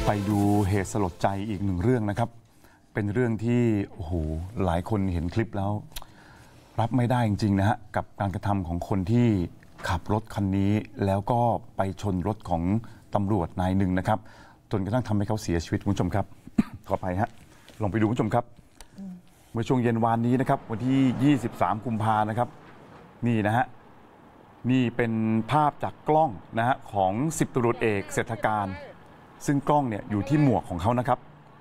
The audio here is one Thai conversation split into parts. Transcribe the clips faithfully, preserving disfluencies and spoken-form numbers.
ไปดูเหตุสลดใจอีกหนึ่งเรื่องนะครับเป็นเรื่องที่โอ้โหหลายคนเห็นคลิปแล้วรับไม่ได้จริงๆนะฮะกับการกระทำของคนที่ขับรถคันนี้แล้วก็ไปชนรถของตำรวจนายหนึ่งนะครับจนกระทั่งทำให้เขาเสียชีวิตคุณผู้ชมครับ ขอไปฮะลองไปดูคุณผู้ชมครับเมื่อช่วงเย็นวานนี้นะครับวันที่ยี่สิบสามกุมภานะครับนี่นะฮะนี่เป็นภาพจากกล้องนะฮะของสิบตำรวจเอกเศรษฐการซึ่งกล้องเนี่ยอยู่ที่หมวกของเขานะครับ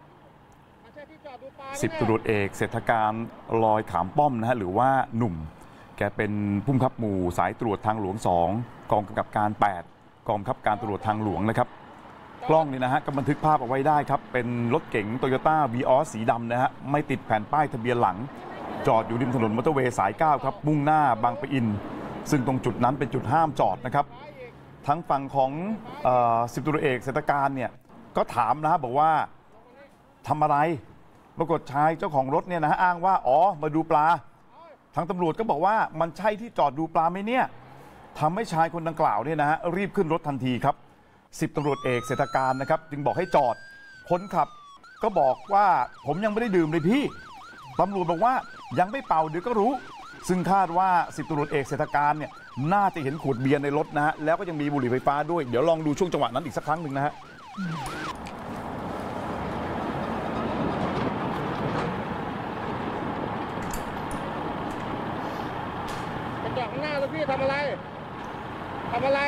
สิบตำรวจเอกเศรษฐการลอยขามป้อมนะฮะหรือว่าหนุ่มแกเป็นผู้บังคับหมู่สายตรวจทางหลวงสองกองกำกับการแปดกองบังคับการตำรวจทางหลวงนะครับกล้องนี่นะฮะก็บันทึกภาพเอาไว้ได้ครับเป็นรถเก๋งโตโยต้าวีออสสีดำนะฮะไม่ติดแผ่นป้ายทะเบียนหลังจอดอยู่ริมถนนมอเตอร์เวย์สายเก้าครับมุ่งหน้าบางปะอินซึ่งตรงจุดนั้นเป็นจุดห้ามจอดนะครับทั้งฝั่งของสิบตำรวจเอกเศรษฐการเนี่ยก็ถามนะบอกว่าทำอะไรปรากฏชายเจ้าของรถเนี่ยนะฮะอ้างว่าอ๋อมาดูปลาทางตำรวจก็บอกว่ามันใช่ที่จอดดูปลาไหมเนี่ยทำให้ชายคนดังกล่าวเนี่ยนะฮะรีบขึ้นรถทันทีครับสิบตำรวจเอกเศรษฐการนะครับจึงบอกให้จอดคนขับก็บอกว่าผมยังไม่ได้ดื่มเลยพี่ตำรวจบอกว่ายังไม่เป่าเดี๋ยวก็รู้ซึ่งคาดว่าสิบตำรวจเอกเศรษฐการเนี่ยน่าจะเห็นขวดเบียร์ในรถนะฮะแล้วก็ยังมีบุหรี่ไฟฟ้าด้วยเดี๋ยวลองดูช่วงจังหวะนั้นอีกสักครั้งหนึ่งนะฮะจอดข้างหน้าแล้วพี่ทำอะไรทำอะไร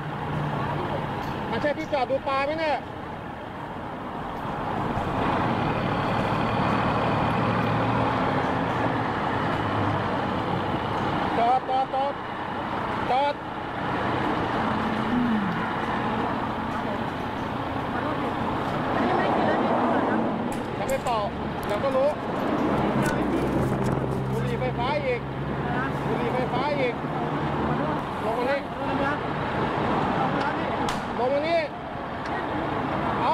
มันใช่ที่จอดดูปลาไหมเนี่ยจอดจอดจอดจอดยังไม่ต่อเดี๋ยวก็รู้บุหรี่ไฟฟ้าอีกบุหรี่ไฟฟ้าอีกลงมานี่ลงมานี่เอา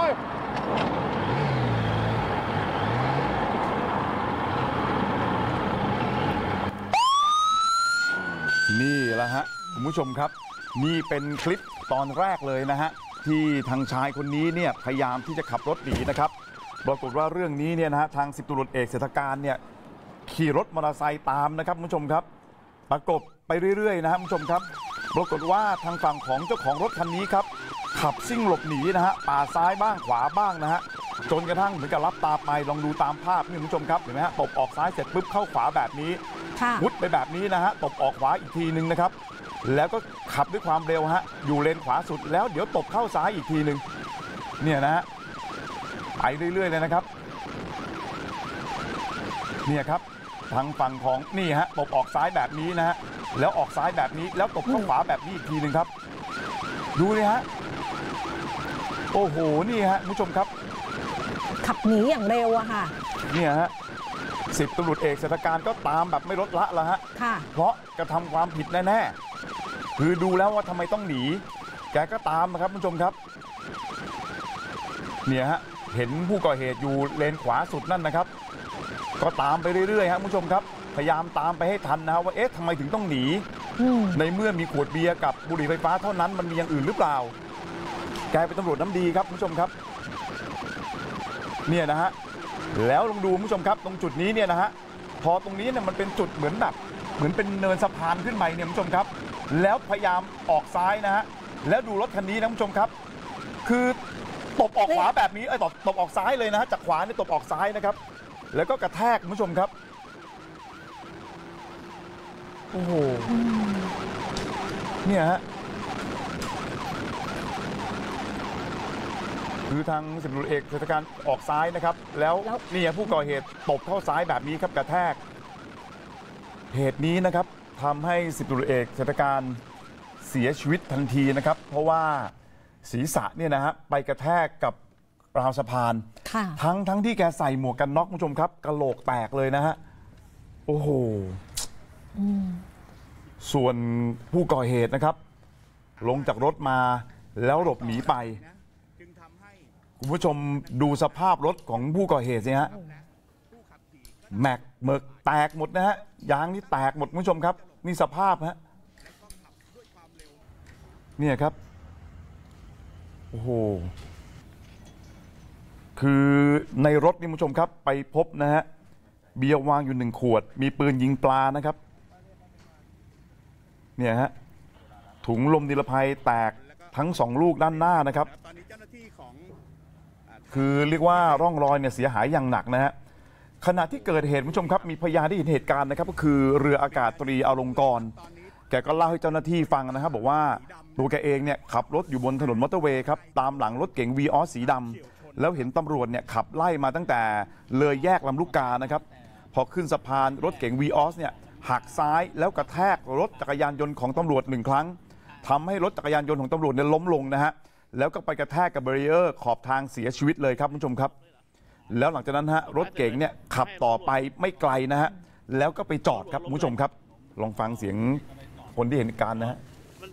นี่แหละฮะคุณผู้ชมครับนี่เป็นคลิปตอนแรกเลยนะฮะที่ทางชายคนนี้เนี่ยพยายามที่จะขับรถหนีนะครับปรากฏว่าเรื่องนี้เนี่ยนะฮะทางสิบตำรวจเอกเศรษฐการเนี่ยขี่รถมอเตอร์ไซค์ตามนะครับคุณผู้ชมครับประกบไปเรื่อยๆนะครับคุณผู้ชมครับปรากฏว่าทางฝั่งของเจ้าของรถคันนี้ครับขับซิ่งหลบหนีนะฮะป่าซ้ายบ้างขวาบ้างนะฮะจนกระทั่งเหมือนกับรับตาไปลองดูตามภาพนี่คุณผู้ชมครับเห็นไหมฮะตบออกซ้ายเสร็จปุ๊บเข้าขวาแบบนี้มุดไปแบบนี้นะฮะตบออกขวาอีกทีนึงนะครับแล้วก็ขับด้วยความเร็วฮะอยู่เลนขวาสุดแล้วเดี๋ยวตบเข้าซ้ายอีกทีนึงเนี่ยนะฮะไปเรื่อยๆเลยนะครับเนี่ยครับทางฝั่งของนี่ฮะตบออกซ้ายแบบนี้นะฮะแล้วออกซ้ายแบบนี้แล้วตบเข้าขวาแบบนี้อีกทีหนึ่งครับดูเลยฮะโอ้โหนี่ฮะผู้ชมครับขับหนีอย่างเร็วอะค่ะเนี่ยฮะสิบตำรวจเอกเศรษฐการก็ตามแบบไม่ลดละละฮะเพราะกระทำความผิดแน่ๆคือดูแล้วว่าทำไมต้องหนีแกก็ตามนะครับผู้ชมครับเนี่ยฮะเห็นผู้ก่อเหตุอยู่เลนขวาสุดนั่นนะครับก็ตามไปเรื่อยๆครับคุณผู้ชมครับพยายามตามไปให้ทันนะว่าเอ๊ะทำไมถึงต้องหนีในเมื่อมีขวดเบียร์กับบุหรี่ไฟฟ้าเท่านั้นมันมีอย่างอื่นหรือเปล่าแกเป็นตำรวจน้ำดีครับคุณผู้ชมครับเนี่ยนะฮะแล้วลองดูคุณผู้ชมครับตรงจุดนี้เนี่ยนะฮะพอตรงนี้เนี่ยมันเป็นจุดเหมือนแบบเหมือนเป็นเนินสะพานขึ้นไปเนี่ยคุณผู้ชมครับแล้วพยายามออกซ้ายนะฮะแล้วดูรถคันนี้นะคุณผู้ชมครับคือตบออกขวาแบบนี้ไอ้ตบตบออกซ้ายเลยนะฮะจากขวาเนี่ยตบออกซ้ายนะครับแล้วก็กระแทกคุณผู้ชมครับโอ้โหเนี่ยฮะคือทางสิบตำรวจเอกเศรษฐการออกซ้ายนะครับแล้วนี่ผู้ก่อเหตุตบเข้าซ้ายแบบนี้ครับกระแทกเหตุนี้นะครับทำให้สิบตำรวจเอกเศรษฐการเสียชีวิตทันทีนะครับเพราะว่าศีรษะเนี่ยนะฮะไปกระแทกกับราวสะพานทั้งทั้งที่แกใส่หมวกกันน็อกคุณผู้ชมครับกะโหลกแตกเลยนะฮะโอ้โหส่วนผู้ก่อเหตุนะครับลงจากรถมาแล้วหลบหนีไปคุณผู้ชมดูสภาพรถของผู้ก่อเหตุสิฮะแม็กเมิกแตกหมดนะฮะยางนี่แตกหมดคุณผู้ชมครับนี่สภาพฮะเนี่ยครับโอ้โหคือในรถนี่คุณผู้ชมครับไปพบนะฮะเบียร์วางอยู่หนึ่งขวดมีปืนยิงปลานะครับเนี่ยฮะถุงลมนิรภัยแตกทั้งสองลูกด้านหน้านะครับคือเรียกว่าร่องรอยเนี่ยเสียหายอย่างหนักนะฮะขณะที่เกิดเหตุคุณผู้ชมครับมีพยานที่เห็นเหตุการณ์นะครับก็คือเรืออากาศตรีอลงกรณ์แกก็เล่าให้เจ้าหน้าที่ฟังนะครับบอกว่าตัวแกเองเนี่ยขับรถอยู่บนถนนมอเตอร์เวย์ครับตามหลังรถเก๋งวีออสสีดำแล้วเห็นตำรวจเนี่ยขับไล่มาตั้งแต่เลยแยกลำลูกกานะครับพอขึ้นสะพานรถเก๋งวีออสเนี่ยหักซ้ายแล้วกระแทกรถจักรยานยนต์ของตำรวจหนึ่งครั้งทำให้รถจักรยานยนต์ของตำรวจเนี่ยล้มลงนะฮะแล้วก็ไปกระแทกกับแบรีเออร์ขอบทางเสียชีวิตเลยครับคุณผู้ชมครับแล้วหลังจากนั้นฮะรถเก๋งเนี่ยขับต่อไปไม่ไกลนะฮะแล้วก็ไปจอดครับคุณผู้ชมครับลองฟังเสียงคนที่เห็นเหตุการณ์นะฮะ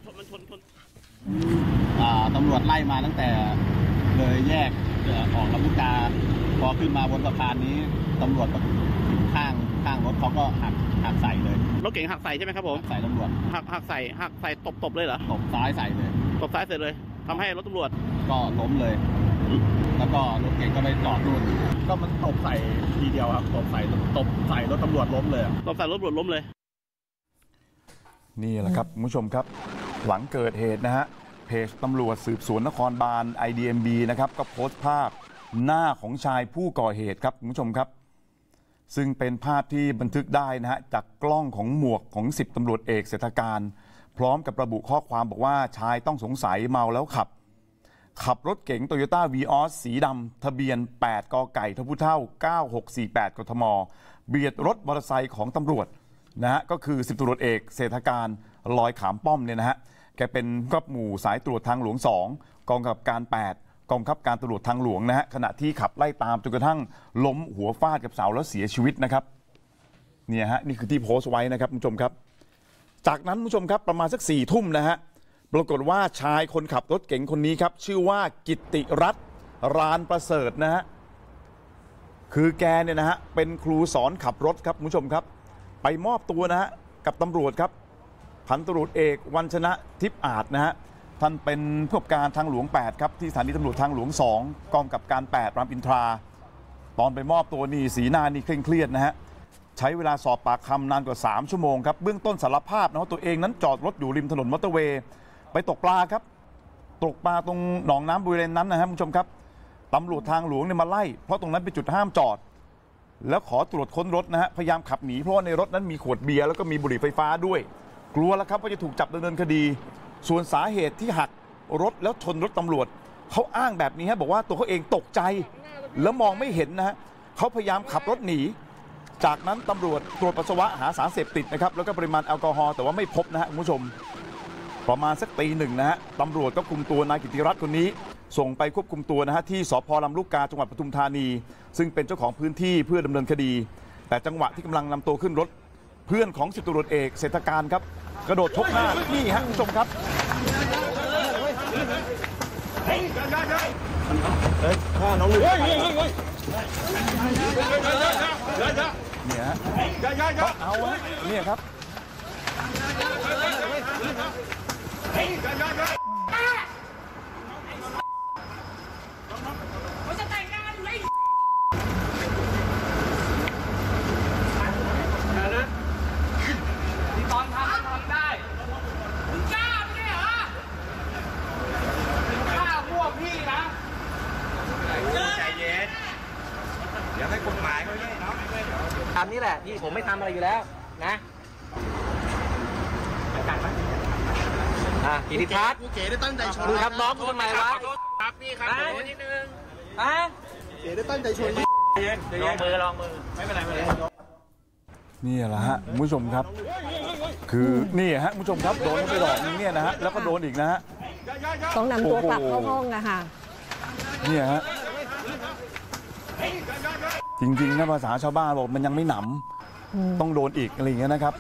ตำรวจไล่มาตั้งแต่เลยแยกออกลำลูกกาพอขึ้นมาบนสะพานนี้ตำรวจข้างข้างรถเขาก็หักหักใส่เลยรถเก๋งหักใส่ใช่ไหมครับผมใส่ตำรวจหักหักใส่หักใส่ตบตบเลยเหรอตบซ้ายใส่เลยตบซ้ายใส่เลยทำให้รถตำรวจก็ล้มเลยแล้วก็รถเก๋งก็ไปจอดนู่นก็มันตบใส่ทีเดียวครับตบใส่ตบใส่รถตำรวจล้มเลยตบใส่รถตำรวจล้มเลยนี่แหละครับคุณผู้ชมครับหลังเกิดเหตุนะฮะเพจตำรวจสืบสวนนครบาล ไอ ดี เอ็ม บี นะครับก็โพสต์ภาพหน้าของชายผู้ก่อเหตุครับคุณผู้ชมครับซึ่งเป็นภาพที่บันทึกได้นะฮะจากกล้องของหมวกของสิบตำรวจเอกเศรษฐการพร้อมกับระบุข้อความบอกว่าชายต้องสงสัยเมาแล้วขับขับรถเก๋งโตโยต้าวีออสสีดำทะเบียนแปดกไก่ทพเท่าเก้าหกสี่แปดกทมเบียดรถมอเตอร์ไซค์ของตำรวจนะฮะก็คือสิบตำรวจเอกเศรษฐการลอยขามป้อมเนี่ยนะฮะแกเป็นผู้กับหมู่สายตรวจทางหลวงสองกองกำกับการแปดกองคับการตำรวจทางหลวงนะฮะขณะที่ขับไล่ตามจนกระทั่งล้มหัวฟาดกับเสาแล้วเสียชีวิตนะครับเนี่ยฮะนี่คือที่โพสต์ไว้นะครับคุณผู้ชมครับจากนั้นคุณผู้ชมครับประมาณสักสี่ทุ่มนะฮะปรากฏว่าชายคนขับรถเก๋งคนนี้ครับชื่อว่ากิตติรัตน์รานประเสริฐนะฮะคือแกเนี่ยนะฮะเป็นครูสอนขับรถครับคุณผู้ชมครับไปมอบตัวนะฮะกับตำรวจครับพันตำรวจเอกวันชนะทิพย์อาจนะฮะท่านเป็นผู้กำกับการทางหลวงแปดครับที่สถานีตำรวจทางหลวงสองกองกับการแปดรามอินทราตอนไปมอบตัวนี่สีหน้านี่เคร่งเครียดนะฮะใช้เวลาสอบปากคำนานกว่าสามชั่วโมงครับเบื้องต้นสารภาพนะว่าตัวเองนั้นจอดรถอยู่ริมถนนมอเตอร์เวย์ไปตกปลาครับตกปลาตรงหนองน้ำบริเวณนั้นนะครับคุณผู้ชมครับตำรวจทางหลวงเนี่ยมาไล่เพราะตรงนั้นเป็นจุดห้ามจอดแล้วขอตรวจค้นรถนะฮะพยายามขับหนีเพราะว่าในรถนั้นมีขวดเบียร์แล้วก็มีบุหรี่ไฟฟ้าด้วยกลัวแล้วครับว่าจะถูกจับดำเนินคดีส่วนสาเหตุที่หักรถแล้วชนรถตำรวจเขาอ้างแบบนี้ฮะบอกว่าตัวเขาเองตกใจแล้วมองไม่เห็นนะฮะเขาพยายามขับรถหนีจากนั้นตำรวจตรวจปัสสาวะหาสารเสพติดนะครับแล้วก็ปริมาณแอลกอฮอล์แต่ว่าไม่พบนะฮะคุณผู้ชมประมาณสักตีหนึ่งนะฮะตำรวจก็คุมตัวนายกิติรัตน์คนนี้ส่งไปควบคุมตัวนะฮะที่สภ.ลำลูกกาจังหวัดปทุมธานีซึ่งเป็นเจ้าของพื้นที่เพื่อดำเนินคดีแต่จังหวะที่กำลังนำตัวขึ้นรถเพื่อนของสิบตำรวจเอกเศรษฐการครับกระโดดชกหน้านี่ฮะคุณผู้ชมครับเฮ้ยข้าน้องลูกเนี่ยฮะเอาฮะเนี่ยครับทำนี่แหละที่ผมไม่ทำอะไรอยู่แล้วนะอ่ะกิติทัศน์เก๋ได้ตั้งใจชนมึงทำน้องกูทำไมวะครับพี่ครับนิดนึงฮะเก๋ได้ตั้งใจชนลองมือลองมือไม่เป็นไรไม่เป็นไรนี่แหละฮะคุณผู้ชมครับคือนี่ฮะคุณผู้ชมครับโดนไปดอกนึงเนี่ยนะฮะแล้วก็โดนอีกนะฮะต้องนำตัวกลับเข้าห้องนะคะเนี่ยฮะจริงๆนะภาษาชาวบ้านบอกมันยังไม่หนำต้องโดนอีกอะไรอย่างเงี้ยนะครับ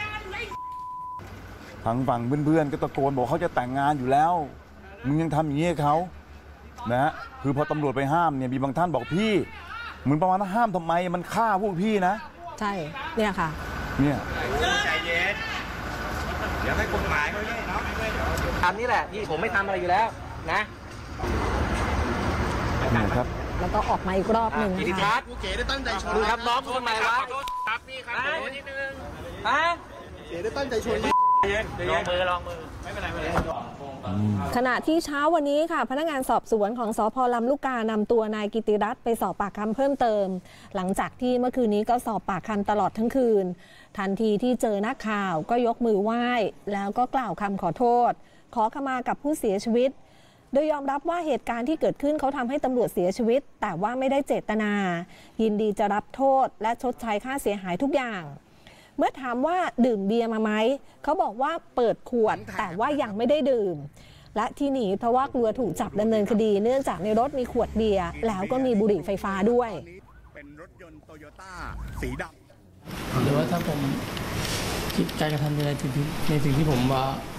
ทางฝั่งเพื่อนๆก็ตะโกนบอกเขาจะแต่งงานอยู่แล้วมึงยังทำอย่างนี้ให้เขานะฮะคือพอตำรวจไปห้ามเนี่ยมีบางท่านบอกพี่มึงประมาณว่าห้ามทำไมมันฆ่าพวกพี่นะใช่เนี่ยค่ะเนี่ยใจเย็นเดี๋ยวให้กฎหมายเขาแย่เนาะทำนี่แหละที่ผมไม่ทำอะไรอยู่แล้วนะนี่ครับแล้วก็ออกมาอีกรอบหนึ่งกิติค่ะพัฒน์เก๋ได้ตั้งใจชนมึงทำน้องกูทำไมวะครับนี่ครับโดนนิดนึงฮะเก๋ได้ตั้งใจชนลองมือลองมือไม่เป็นไรไม่เป็นไรขณะที่เช้าวันนี้ค่ะพนักงานสอบสวนของสภ.ลำลูกกานำตัวนายกิติรัตน์ไปสอบปากคำเพิ่มเติม หลังจากที่เมื่อคืนนี้ก็สอบปากคำตลอดทั้งคืนทันทีที่เจอนักข่าวก็ยกมือไหว้แล้วก็กล่าวคำขอโทษขอขมากับผู้เสียชีวิตโดยยอมรับว่าเหตุการณ์ที่เกิดขึ้นเขาทำให้ตำรวจเสียชีวิตแต่ว่าไม่ได้เจตนายินดีจะรับโทษและชดใช้ค่าเสียหายทุกอย่างเมื่อถามว่าดื่มเบียร์มาไหมเขาบอกว่าเปิดขวดแต่ว่ายังไม่ได้ดื่มและที่หนีเพราะว่ากลัวถูกจับดำเนินคดีเนื่องจากในรถมีขวดเบียร์แล้วก็มีบุหรี่ไฟฟ้าด้วยเป็นรถยนต์โตโยต้าสีดำหรือว่าถ้าผมคิดการกระทำในสิ่งที่ในสิ่งที่ผมว่า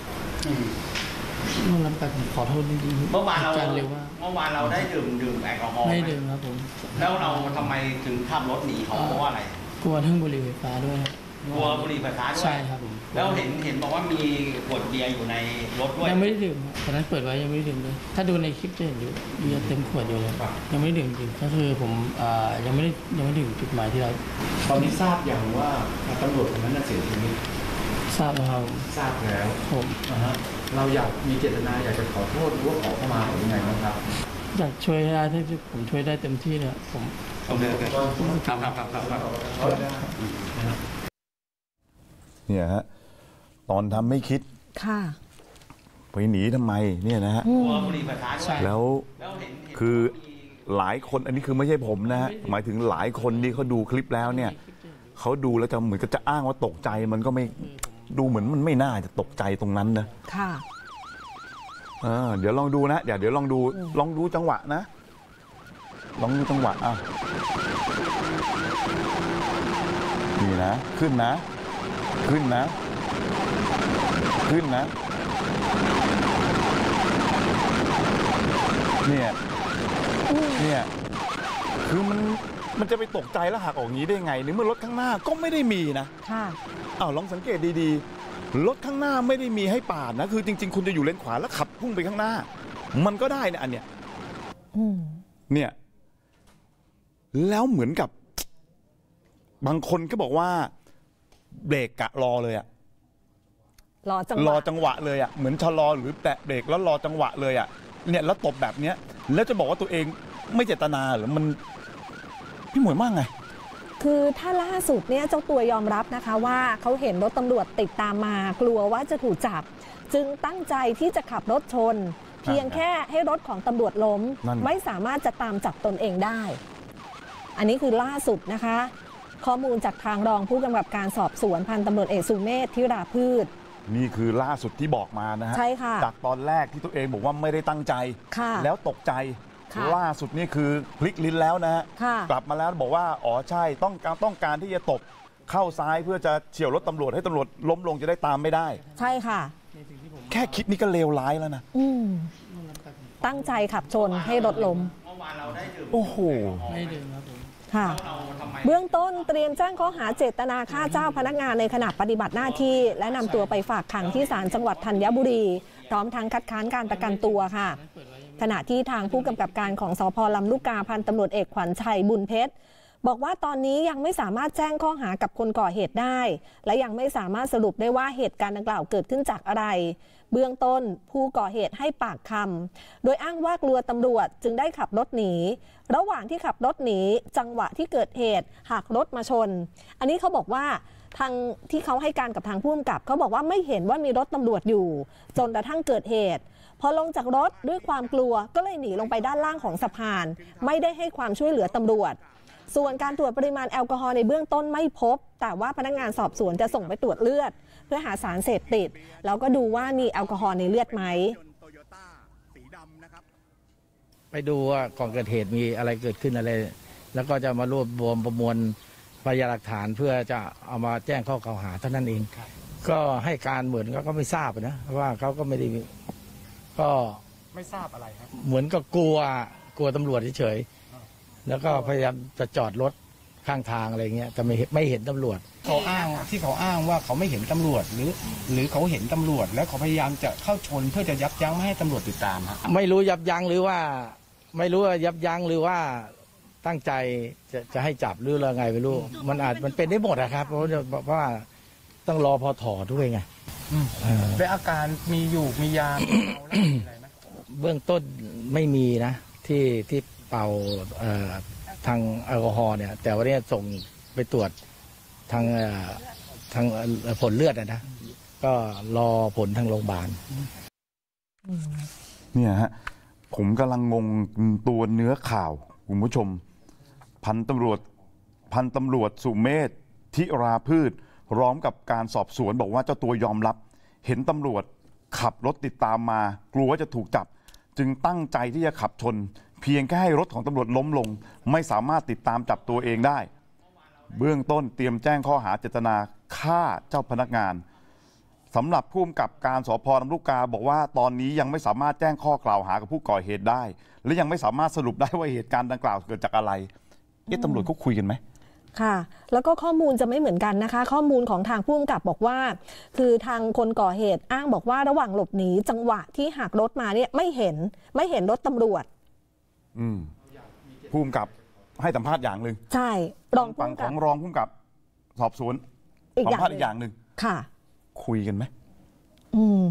ต้องรับการขอโทษจริงๆเมื่อวานเราการเร็วว่าเมื่อวานเราได้ดื่มดื่มแอลกอฮอล์ไหมไม่ดื่มครับผมแล้วเราทำไมถึงขับรถหนีเขาเพราะว่าอะไรกลัวเรื่องบุหรี่ไฟฟ้าด้วยครับกลัวบุหรี่ไฟฟ้าด้วยใช่ครับผมแล้วเห็นเห็นบอกว่ามีขวดเบียร์อยู่ในรถด้วยยังไม่ได้ดื่มครับตอนนั้นเปิดไว้ยังไม่ได้ดื่มเลยถ้าดูในคลิปจะเห็นอยู่เบียร์เต็มขวดอยู่เลยยังไม่ได้ดื่มจริงก็คือผมอ่ายังไม่ได้ยังไม่ถึงจุดหมายที่เราตอนนี้ทราบอย่างว่าตำรวจคนนั้นน่ะเสียชีวิตทราบแล้วครับทราบแล้วผมนะฮะเราอยากมีเจตนาอยากจะขอโทษหรือว่าขอเข้ามาหรือยังไงบ้างครับอยากช่วยได้ถ้าผมช่วยได้เต็มที่เลยผมโอเคโอเคครับครับครับครับเนี่ยฮะตอนทำไม่คิดค่ะไปหนีทำไมเนี่ยนะฮะกลัวบุหรี่ไฟฟ้าด้วยแล้วแล้วเห็นเห็นคือหลายคนอันนี้คือไม่ใช่ผมนะฮะหมายถึงหลายคนที่เขาดูคลิปแล้วเนี่ยเขาดูแล้วจะเหมือนกับจะอ้างว่าตกใจมันก็ไม่ดูเหมือนมันไม่น่าจะตกใจตรงนั้นนะค่ะเออเดี๋ยวลองดูนะเดี๋ยวเดี๋ยวลองดูลองดูจังหวะนะลองดูจังหวะอ่ะนี่นะขึ้นนะขึ้นนะขึ้นนะเนี่ยเนี่ยคือมันมันจะไปตกใจแล้วหักออกอย่างนี้ได้ไงในเมื่อรถข้างหน้าก็ไม่ได้มีนะค่ะอ้าวลองสังเกตดีๆรถข้างหน้าไม่ได้มีให้ปาดนะคือจริงๆคุณจะอยู่เลนขวาแล้วขับพุ่งไปข้างหน้ามันก็ได้นะอันเนี้ยอืมเนี่ยแล้วเหมือนกับบางคนก็บอกว่าเบรกกะรอเลยอะรอจังหรวะอจังหวะเลยอะเหมือนชะลอหรือแตะเบรกแล้วรอจังหวะเลยอะเนี่ยแล้วตบแบบเนี้ยแล้วจะบอกว่าตัวเองไม่เจตนาหรือมันพี่หมวยมากไงคือถ้าล่าสุดเนี่ยเจ้าตัวยอมรับนะคะว่าเขาเห็นรถตำรวจติดตามมากลัวว่าจะถูกจับจึงตั้งใจที่จะขับรถชน เพียงแค่ให้รถของตำรวจล้มนั่นไม่สามารถจะตามจับตนเองได้ อันนี้คือล่าสุดนะคะ ข้อมูลจากทางรองผู้กำกับการสอบสวนพันตำรวจเอกสุเมธธิราพืชนี่คือล่าสุดที่บอกมานะฮะใช่ค่ะจากตอนแรกที่ตัวเองบอกว่าไม่ได้ตั้งใจค่ะแล้วตกใจค่ะล่าสุดนี่คือพลิกลิ้นแล้วนะฮะค่ะกลับมาแล้วบอกว่าอ๋อใช่ต้องการต้องการที่จะตบเข้าซ้ายเพื่อจะเฉี่ยวรถตำรวจให้ตำรวจล้มลงจะได้ตามไม่ได้ใช่ค่ะแค่คิดนี่ก็เลวร้ายแล้วนะอืมตั้งใจขับชนให้รถล้มเมื่อวานเราได้ดื่มโอ้โหไม่ดื่มครับผมค่ะเราทำไมเบื้องต้นเตรียมแจ้งข้อหาเจตนาฆ่าเจ้าพนักงานในขณะปฏิบัติหน้าที่ และนำตัวไปฝากขังที่ศาลจังหวัดธัญบุรีพร้อมทั้งคัดค้านการประกันตัวค่ะ ขณะที่ทางผู้กำกับการของสภ.ลำลูกกาพันตำรวจเอกขวัญชัยบุญเพชรบอกว่าตอนนี้ยังไม่สามารถแจ้งข้อหากับคนก่อเหตุได้ และยังไม่สามารถสรุปได้ว่าเหตุการณ์ดังกล่าวเกิดขึ้นจากอะไร เบื้องต้นผู้ก่อเหตุให้ปากคำโดยอ้างว่ากลัวตำรวจจึงได้ขับรถหนีระหว่างที่ขับรถหนีจังหวะที่เกิดเหตุหักรถมาชน อันนี้เขาบอกว่าทางที่เขาให้การกับทางผู้กำกับเขาบอกว่าไม่เห็นว่ามีรถตำรวจอยู่จนกระทั่งเกิดเหตุพอลงจากรถด้วยความกลัวก็เลยหนีลงไปด้านล่างของสะพานไม่ได้ให้ความช่วยเหลือตำรวจส่วนการตรวจปริมาณแอลกอฮอล์ในเบื้องต้นไม่พบแต่ว่าพนักงานสอบสวนจะส่งไปตรวจเลือดเพื่อหาสารเสพติดแล้วก็ดูว่ามีแอลกอฮอล์ในเลือดไหมโตโยต้าสีดำนะครับไปดูว่าก่อนเกิดเหตุมีอะไรเกิดขึ้นอะไร แล้วก็จะมารวบรวมประมวลพยานหลักฐานเพื่อจะเอามาแจ้งข้อกล่าวหาเท่านั้นเอง ก็ให้การเหมือนก็ไม่ทราบนะว่าเขาก็ไม่ได้ก็ไม่ทราบอะไรครับเหมือนก็กลัวกลัวตำรวจเฉยๆแล้วก็พยายามจะจอดรถข้างทางอะไรเงี้ยแต่ไม่ไม่เห็นตำรวจเขาอ้างที่เขาอ้างว่าเขาไม่เห็นตำรวจหรือหรือเขาเห็นตำรวจแล้วเขาพยายามจะเข้าชนเพื่อจะยับยั้งไม่ให้ตำรวจติดตามฮะไม่รู้ยับยั้งหรือว่าไม่รู้ว่ายับยั้งหรือว่าตั้งใจจะจะให้จับหรืออะไรไงไม่รู้มันอาจมันเป็นได้หมดอะครับเพราะเพราะว่าต้องรอพอถอด้วยไงและอาการมีอยู่มียาเมาแล้วมีอะไรไหมเบื้องต้นไม่มีนะที่ที่เป่าเอ่อทางแอลกอฮอล์เนี่ยแต่ว่าเนี่ยส่งไปตรวจทางเอ่อทางผลเลือดนะก็รอผลทางโรงพยาบาลเนี่ยฮะผมกำลังงงตัวเนื้อข่าวคุณผู้ชมพันตำรวจพันตำรวจสุเมธธิราพืชพร้อมกับการสอบสวนบอกว่าเจ้าตัวยอมรับเห็นตำรวจขับรถติดตามมากลัวว่าจะถูกจับจึงตั้งใจที่จะขับชนเพียงแค่ให้รถของตำรวจล้มลงไม่สามารถติดตามจับตัวเองได้เบื้องต้นเตรียมแจ้งข้อหาเจตนาฆ่าเจ้าพนักงานสำหรับผู้กำกับการสภ.ลำลูกกาบอกว่าตอนนี้ยังไม่สามารถแจ้งข้อกล่าวหากับผู้ก่อเหตุได้และยังไม่สามารถสรุปได้ว่าเหตุการณ์ดังกล่าวเกิดจากอะไรเอ๊ะตำรวจเขาคุยกันไหมค่ะแล้วก็ข้อมูลจะไม่เหมือนกันนะคะข้อมูลของทางผู้กำกับบอกว่าคือทางคนก่อเหตุอ้างบอกว่าระหว่างหลบหนีจังหวะที่หักรถมาเนี่ยไม่เห็นไม่เห็นรถตำรวจอืมผู้กำกับให้สัมภาษณ์อย่างหนึ่งใช่รองผู้กำกับของรองผู้กำกับสอบสวนสัมภาษณ์อีกอย่างหนึ่งค่ะคุยกันไหมอืม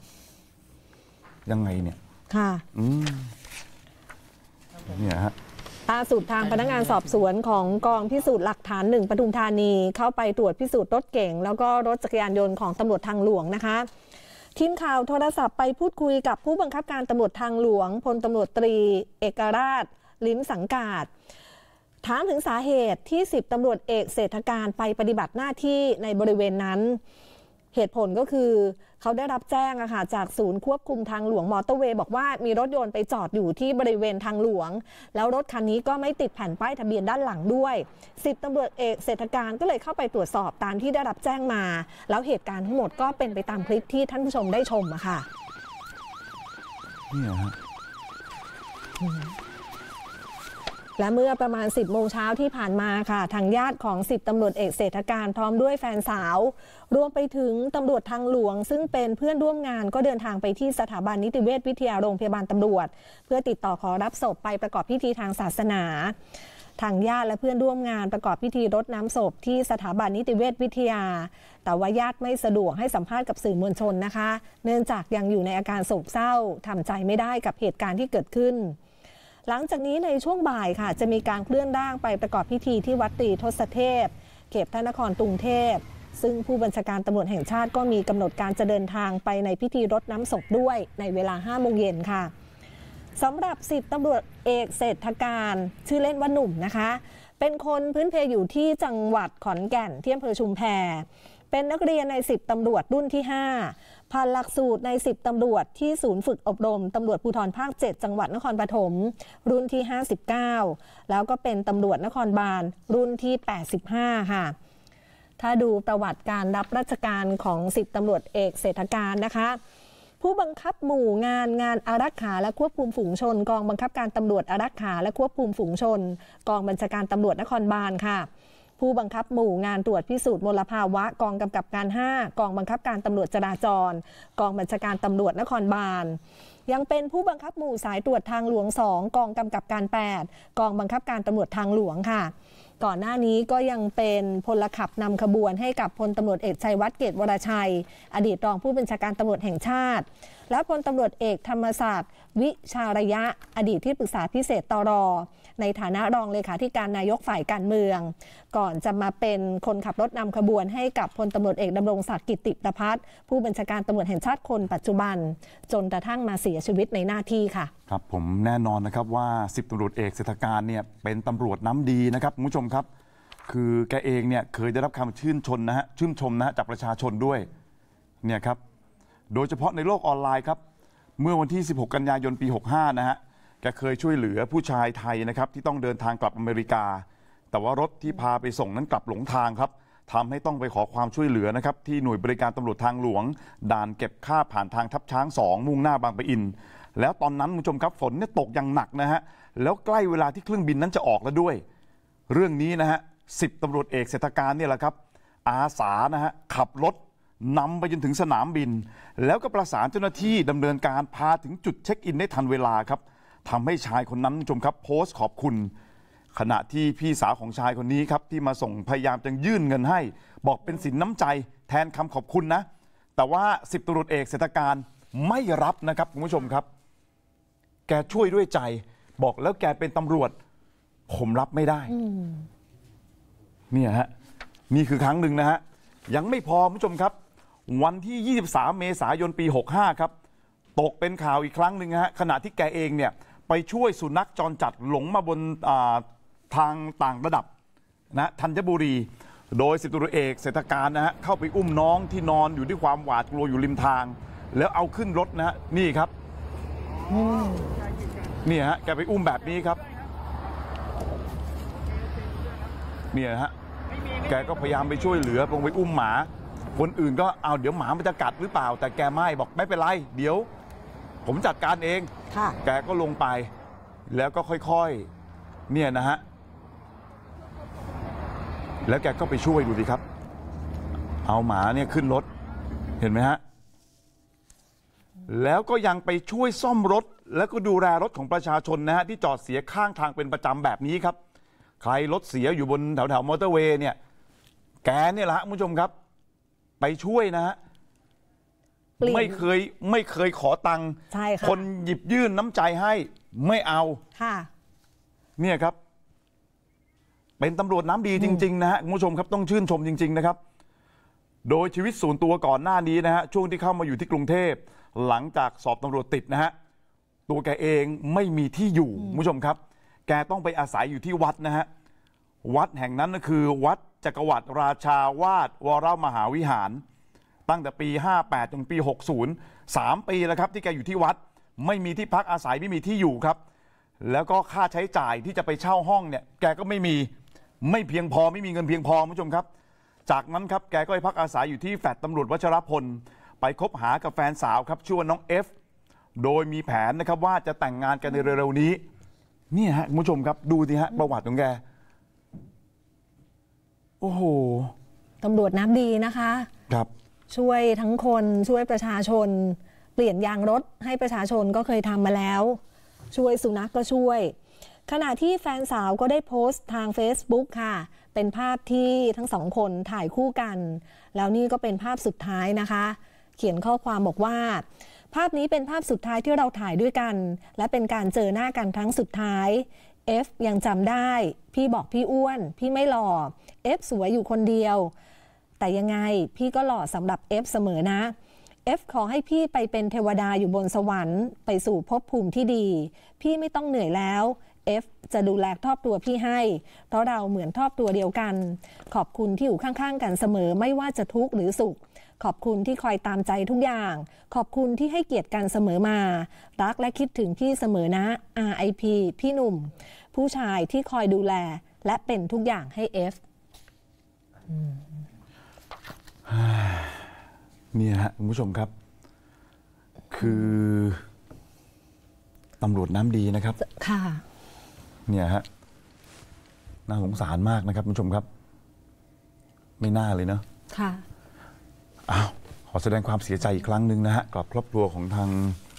ยังไงเนี่ยค่ะอืมเนี่ยฮะล่าสุดทางพนักงานสอบสวนของกองพิสูจน์หลักฐานหนึ่งปทุมธานีเข้าไปตรวจพิสูจน์รถเก๋งแล้วก็รถจักรยานยนต์ของตำรวจทางหลวงนะคะทีมข่าวโทรศัพท์ไปพูดคุยกับผู้บังคับการตำรวจทางหลวงพลตำรวจตรีเอกราชลิ้มสังกาศถามถึงสาเหตุที่สิบตำรวจเอกเศรษฐการไปปฏิบัติหน้าที่ในบริเวณนั้นเหตุผลก็คือเขาได้รับแจ้งอะค่ะจากศูนย์ควบคุมทางหลวงมอเตอร์เวย์บอกว่ามีรถยนต์ไปจอดอยู่ที่บริเวณทางหลวงแล้วรถคันนี้ก็ไม่ติดแผ่นป้ายทะเบียนด้านหลังด้วยสิบตำรวจเอกเศรษฐการก็เลยเข้าไปตรวจสอบตามที่ได้รับแจ้งมาแล้วเหตุการณ์ทั้งหมดก็เป็นไปตามคลิปที่ท่านผู้ชมได้ชมอะค่ะนี่ฮะและเมื่อประมาณสิบโมงเช้าที่ผ่านมาค่ะทางญาติของสิบตำรวจเอกเศรษฐการพร้อมด้วยแฟนสาวรวมไปถึงตำรวจทางหลวงซึ่งเป็นเพื่อนร่วมงานก็เดินทางไปที่สถาบันนิติเวชวิทยาโรงพยาบาลตำรวจเพื่อติดต่อขอรับศพไปประกอบพิธีทางศาสนาทางญาติและเพื่อนร่วมงานประกอบพิธีรดน้ำศพที่สถาบันนิติเวชวิทยาแต่ว่าญาติไม่สะดวกให้สัมภาษณ์กับสื่อมวลชนนะคะเนื่องจากยังอยู่ในอาการโศกเศร้าทำใจไม่ได้กับเหตุการณ์ที่เกิดขึ้นหลังจากนี้ในช่วงบ่ายค่ะจะมีการเคลื่อนร่างไปประกอบพิธีที่วัดตรีทศเทพเขตพระนครกรุงเทพซึ่งผู้บัญชาการตำรวจแห่งชาติก็มีกำหนดการจะเดินทางไปในพิธีรดน้ำศพด้วยในเวลาห้าโมงเย็นค่ะสำหรับสิบตำรวจเอกเศรษฐการชื่อเล่นว่าหนุ่มนะคะเป็นคนพื้นเพอยู่ที่จังหวัดขอนแก่นที่อำเภอชุมแพเป็นนักเรียนในสิบตำรวจรุ่นที่ห้าผ่านหลักสูตรในสิบตำรวจที่ศูนย์ฝึกอบรมตำรวจภูธรภาคเจ็ดจังหวัดนครปฐมรุ่นที่ห้าสิบเก้าแล้วก็เป็นตำรวจนครบาลรุ่นที่แปดสิบห้าค่ะถ้าดูประวัติการรับราชการของสิบตำรวจเอกเศรษฐการนะคะผู้บังคับหมู่งานงานอารักขาและควบคุมฝูงชนกองบังคับการตำรวจอารักขาและควบคุมฝูงชนกองบัญชาการตำรวจนครบาลค่ะผู้บังคับหมู่งานตรวจพิสูจน์มลภาวะกองกำกับการห้ากองบังคับการตำรวจจราจรกองบัญชาการตำรวจนครบาลยังเป็นผู้บังคับหมู่สายตรวจทางหลวงสองกองกำกับการแปดกองบังคับการตำรวจทางหลวงค่ะก่อนหน้านี้ก็ยังเป็นพลขับนำขบวนให้กับพลตำรวจเอกชัยวัฒน์เกตวรชัยอดีตรองผู้บัญชาการตำรวจแห่งชาติและพลตำรวจเอกธรรมศาสตร์วิชาระยะอดีตที่ปรึกษาพิเศษตร.ในฐานะรองเลขาธิการนายกฝ่ายการเมืองก่อนจะมาเป็นคนขับรถนำขบวนให้กับพลตำรวจเอกดำรงศักดิ์กิติประภัสผู้บัญชาการตำรวจแห่งชาติคนปัจจุบันจนกระทั่งมาเสียชีวิตในหน้าที่ค่ะครับผมแน่นอนนะครับว่าสิบตำรวจเอกเศรษฐการเนี่ยเป็นตำรวจน้ำดีนะครับคุณผู้ชมครับคือแกเองเนี่ยเคยได้รับคำชื่นชมนะฮะชื่นชมนะฮะจากประชาชนด้วยเนี่ยครับโดยเฉพาะในโลกออนไลน์ครับเมื่อวันที่สิบหกกันยายนปีหกสิบห้านะฮะแกเคยช่วยเหลือผู้ชายไทยนะครับที่ต้องเดินทางกลับอเมริกาแต่ว่ารถที่พาไปส่งนั้นกลับหลงทางครับทำให้ต้องไปขอความช่วยเหลือนะครับที่หน่วยบริการตำรวจทางหลวงด่านเก็บค่าผ่านทางทับช้างสองมุ่งหน้าบางปะอินแล้วตอนนั้นคุณผู้ชมครับฝนเนี่ยตกอย่างหนักนะฮะแล้วใกล้เวลาที่เครื่องบินนั้นจะออกแล้วด้วยเรื่องนี้นะฮะสิบตำรวจเอกเศรษฐการเนี่ยแหละครับอาสานะฮะขับรถนำไปจนถึงสนามบินแล้วก็ประสานเจ้าหน้าที่ดำเนินการพาถึงจุดเช็คอินได้ทันเวลาครับทำให้ชายคนนั้นคุณผู้ชมครับโพสต์ขอบคุณขณะที่พี่สาวของชายคนนี้ครับที่มาส่งพยายามจะยื่นเงินให้บอกเป็นสินน้ำใจแทนคำขอบคุณนะแต่ว่าสิบตำรวจเอกเศรษฐการไม่รับนะครับคุณผู้ชมครับแกช่วยด้วยใจบอกแล้วแกเป็นตำรวจผมรับไม่ได้เนี่ยฮะนี่คือครั้งหนึ่งนะฮะยังไม่พอคุณผู้ชมครับวันที่ยี่สิบสามเมษายนปีหกห้าครับตกเป็นข่าวอีกครั้งหนึ่งฮะขณะที่แกเองเนี่ยไปช่วยสุนัขจรจัดหลงมาบนทางต่างระดับนะธัญบุรีโดยสิบตำรวจเอกเศรษฐการนะฮะเข้าไปอุ้มน้องที่นอนอยู่ด้วยความหวาดกลัวอยู่ริมทางแล้วเอาขึ้นรถนะฮะนี่ครับนี่ฮะแกไปอุ้มแบบนี้ครับเนี่ยฮะแกก็พยายามไปช่วยเหลือลงไปอุ้มหมาคนอื่นก็เอาเดี๋ยวหมามันจะกัดหรือเปล่าแต่แกไม่บอกไม่เป็นไรเดี๋ยวผมจัดการเองแกก็ลงไปแล้วก็ค่อยๆเนี่ยนะฮะแล้วแกก็ไปช่วยดูดิครับเอาหมาเนี่ยขึ้นรถเห็นไหมฮะแล้วก็ยังไปช่วยซ่อมรถแล้วก็ดูแลรถของประชาชนนะฮะที่จอดเสียข้างทางเป็นประจำแบบนี้ครับใครรถเสียอยู่บนแถวแถวมอเตอร์เวย์เนี่ยแกเนี่ยแหละคุณผู้ชมครับไปช่วยนะฮะไม่เคยไม่เคยขอตังค์คนหยิบยื่นน้ำใจให้ไม่เอาค่ะเนี่ยครับเป็นตำรวจน้ำดีจริงๆนะฮะคุณผู้ชมครับต้องชื่นชมจริงๆนะครับโดยชีวิตส่วนตัวก่อนหน้านี้นะฮะช่วงที่เข้ามาอยู่ที่กรุงเทพหลังจากสอบตำรวจติดนะฮะตัวแกเองไม่มีที่อยู่คุณผู้ชมครับแกต้องไปอาศัยอยู่ที่วัดนะฮะวัดแห่งนั้นก็คือวัดจักรวรรดิราชาวาสวรมหาวิหารตั้งแต่ปีห้าแปดจนปีหกสิบ สามปีแล้วครับที่แกอยู่ที่วัดไม่มีที่พักอาศัยไม่มีที่อยู่ครับแล้วก็ค่าใช้จ่ายที่จะไปเช่าห้องเนี่ยแกก็ไม่มีไม่เพียงพอไม่มีเงินเพียงพอคุณผู้ชมครับจากนั้นครับแกก็ไปพักอาศัยอยู่ที่แฟลตตำรวจวชรพลไปคบหากับแฟนสาวครับชื่อว่าน้องเอฟโดยมีแผนนะครับว่าจะแต่งงานกันในเร็วๆนี้นี่ฮะคุณผู้ชมครับดูสิฮะประวัติของแกโอ้โหตำรวจน้ำดีนะคะครับช่วยทั้งคนช่วยประชาชนเปลี่ยนยางรถให้ประชาชนก็เคยทำมาแล้วช่วยสุนัขก็ช่วยขณะที่แฟนสาวก็ได้โพสต์ทาง Facebook ค่ะเป็นภาพที่ทั้งสองคนถ่ายคู่กันแล้วนี่ก็เป็นภาพสุดท้ายนะคะเขียนข้อความบอกว่าภาพนี้เป็นภาพสุดท้ายที่เราถ่ายด้วยกันและเป็นการเจอหน้ากันครั้งสุดท้าย F ยังจำได้พี่บอกพี่อ้วนพี่ไม่หล่อ F สวยอยู่คนเดียวแต่ยังไงพี่ก็หล่อสำหรับ F เสมอนะ F ขอให้พี่ไปเป็นเทวดาอยู่บนสวรรค์ไปสู่ภพภูมิที่ดีพี่ไม่ต้องเหนื่อยแล้ว F จะดูแลทอบตัวพี่ให้เพราะเราเหมือนทอบตัวเดียวกันขอบคุณที่อยู่ข้างๆกันเสมอไม่ว่าจะทุกข์หรือสุขขอบคุณที่คอยตามใจทุกอย่างขอบคุณที่ให้เกียรติกันเสมอมารักและคิดถึงพี่เสมอนะ อาร์ ไอ พี พี่หนุ่มผู้ชายที่คอยดูแลและเป็นทุกอย่างให้ F เนี่ยฮะคุณผู้ชมครับคือตำรวจน้ำดีนะครับค่ะเนี่ยฮะน่าสงสารมากนะครับคุณผู้ชมครับไม่น่าเลยเนาะค่ะอ้าวขอแสดงความเสียใจอีกครั้งหนึ่งนะฮะกับครอบครัวของทาง